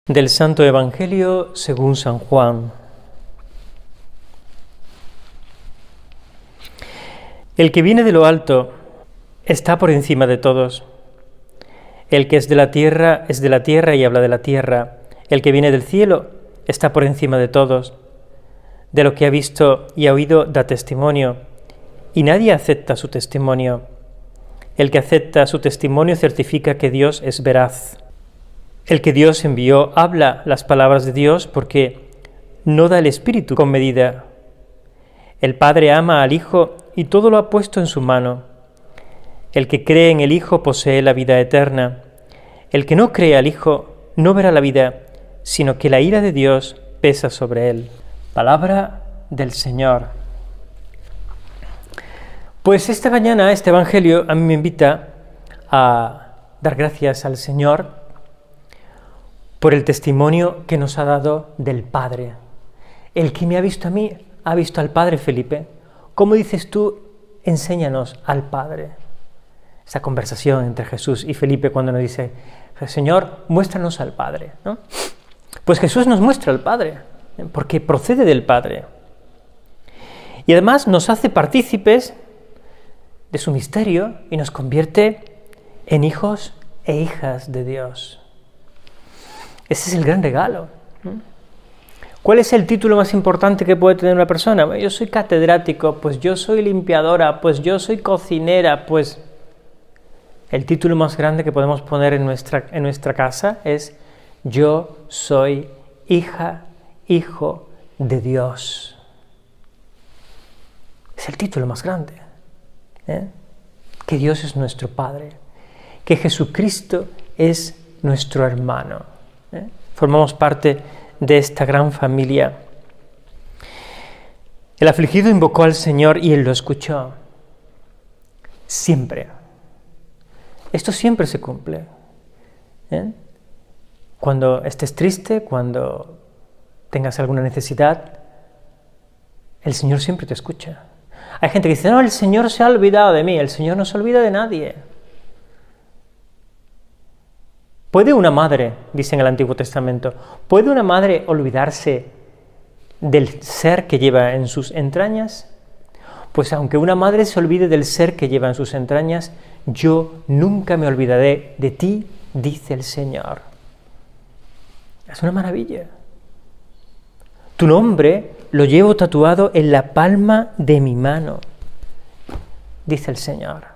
Del Santo Evangelio según San Juan. El que viene de lo alto está por encima de todos. El que es de la tierra y habla de la tierra. El que viene del cielo está por encima de todos. De lo que ha visto y ha oído da testimonio, y nadie acepta su testimonio. El que acepta su testimonio certifica que Dios es veraz. El que Dios envió habla las palabras de Dios porque no da el Espíritu con medida. El Padre ama al Hijo y todo lo ha puesto en su mano. El que cree en el Hijo posee la vida eterna. El que no cree al Hijo no verá la vida, sino que la ira de Dios pesa sobre él. Palabra del Señor. Pues esta mañana este Evangelio a mí me invita a dar gracias al Señor por el testimonio que nos ha dado del Padre. El que me ha visto a mí, ha visto al Padre, Felipe. ¿Cómo dices tú? Enséñanos al Padre. Esa conversación entre Jesús y Felipe cuando nos dice, Señor, muéstranos al Padre, ¿no? Pues Jesús nos muestra al Padre, porque procede del Padre. Y además nos hace partícipes de su misterio y nos convierte en hijos e hijas de Dios. Ese es el gran regalo. ¿Cuál es el título más importante que puede tener una persona? Bueno, yo soy catedrático, pues yo soy limpiadora, pues yo soy cocinera, pues el título más grande que podemos poner en nuestra casa es yo soy hija, hijo de Dios. Es el título más grande. Que Dios es nuestro Padre, que Jesucristo es nuestro hermano. Formamos parte de esta gran familia. El afligido invocó al Señor y Él lo escuchó. Siempre. Esto siempre se cumple. Cuando estés triste, cuando tengas alguna necesidad, el Señor siempre te escucha. Hay gente que dice, no, el Señor se ha olvidado de mí. El Señor no se olvida de nadie. ¿Puede una madre, dice en el Antiguo Testamento, puede una madre olvidarse del ser que lleva en sus entrañas? Pues aunque una madre se olvide del ser que lleva en sus entrañas, yo nunca me olvidaré de ti, dice el Señor. Es una maravilla. Tu nombre lo llevo tatuado en la palma de mi mano, dice el Señor.